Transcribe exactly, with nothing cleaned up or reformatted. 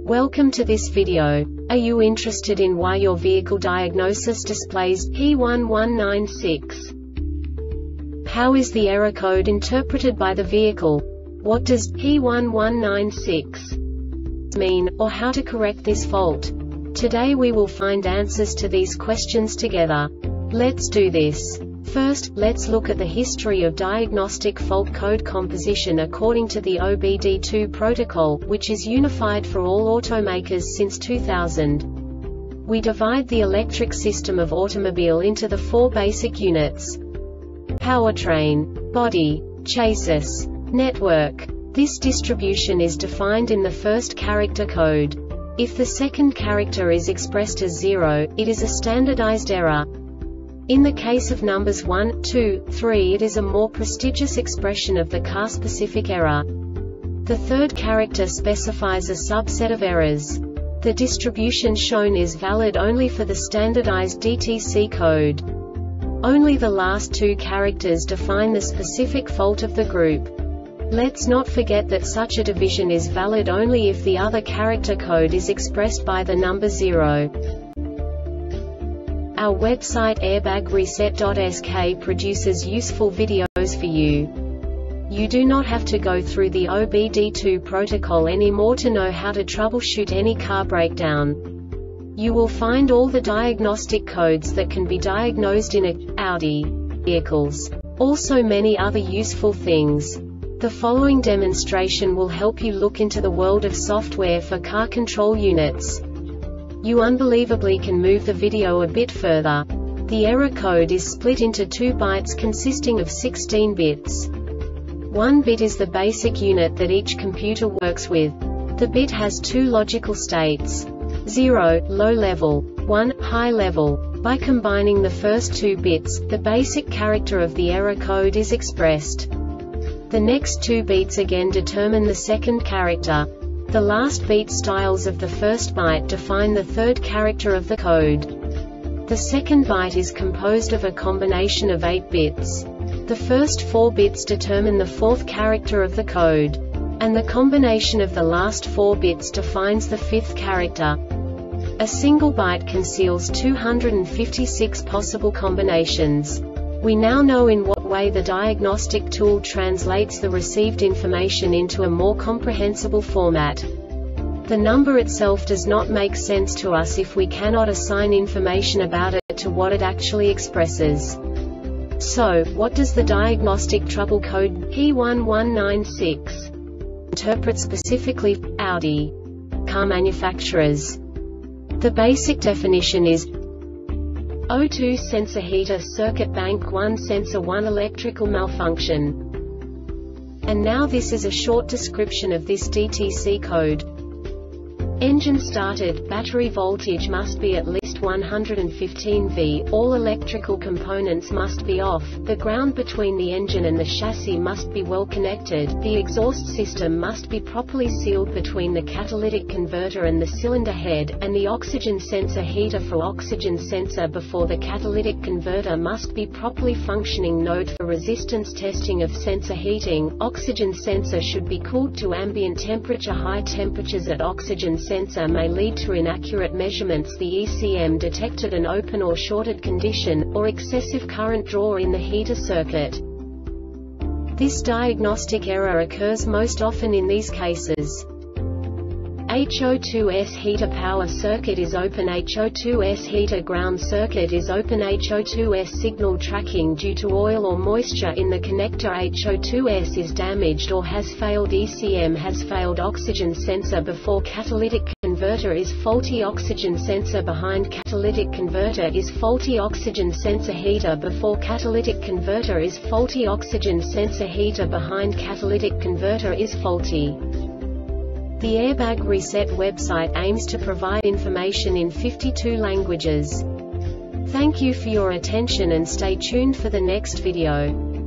Welcome to this video. Are you interested in why your vehicle diagnosis displays P one one nine six? How is the error code interpreted by the vehicle? What does P one one nine six mean, or how to correct this fault? Today we will find answers to these questions together. Let's do this. First, let's look at the history of diagnostic fault code composition according to the O B D two protocol, which is unified for all automakers since two thousand. We divide the electric system of automobile into the four basic units: powertrain, body, chassis, network. This distribution is defined in the first character code. If the second character is expressed as zero, it is a standardized error. In the case of numbers one, two, three, it is a more prestigious expression of the car-specific error. The third character specifies a subset of errors. The distribution shown is valid only for the standardized D T C code. Only the last two characters define the specific fault of the group. Let's not forget that such a division is valid only if the other character code is expressed by the number zero. Our website airbag reset dot S K produces useful videos for you. You do not have to go through the O B D two protocol anymore to know how to troubleshoot any car breakdown. You will find all the diagnostic codes that can be diagnosed in a Audi vehicles. Also many other useful things. The following demonstration will help you look into the world of software for car control units. You unbelievably can move the video a bit further. The error code is split into two bytes consisting of sixteen bits. One bit is the basic unit that each computer works with. The bit has two logical states: zero, low level, one, high level. By combining the first two bits, the basic character of the error code is expressed. The next two beats again determine the second character. The last beat styles of the first byte define the third character of the code. The second byte is composed of a combination of eight bits. The first four bits determine the fourth character of the code. And the combination of the last four bits defines the fifth character. A single byte conceals two hundred fifty-six possible combinations. We now know in what way the diagnostic tool translates the received information into a more comprehensible format. The number itself does not make sense to us if we cannot assign information about it to what it actually expresses. So, what does the diagnostic trouble code P one one nine six interpret specifically for Audi car manufacturers? The basic definition is O two sensor heater circuit bank one sensor one electrical malfunction. And now this is a short description of this D T C code. Engine started, battery voltage must be at least one hundred fifteen volts, all electrical components must be off, the ground between the engine and the chassis must be well connected, the exhaust system must be properly sealed between the catalytic converter and the cylinder head, and the oxygen sensor heater for oxygen sensor before the catalytic converter must be properly functioning. Note: for resistance testing of sensor heating, oxygen sensor should be cooled to ambient temperature. High temperatures at oxygen sensor may lead to inaccurate measurements. The E C M detected an open or shorted condition, or excessive current draw in the heater circuit. This diagnostic error occurs most often in these cases: H O two S heater power circuit is open, H O two S heater ground circuit is open, H O two S signal tracking due to oil or moisture in the connector, H O two S is damaged or has failed, E C M has failed, oxygen sensor before catalytic converter is faulty, oxygen sensor behind catalytic converter is faulty, oxygen sensor heater before catalytic converter is faulty, oxygen sensor heater behind catalytic converter is faulty. The Airbag Reset website aims to provide information in fifty-two languages. Thank you for your attention and stay tuned for the next video.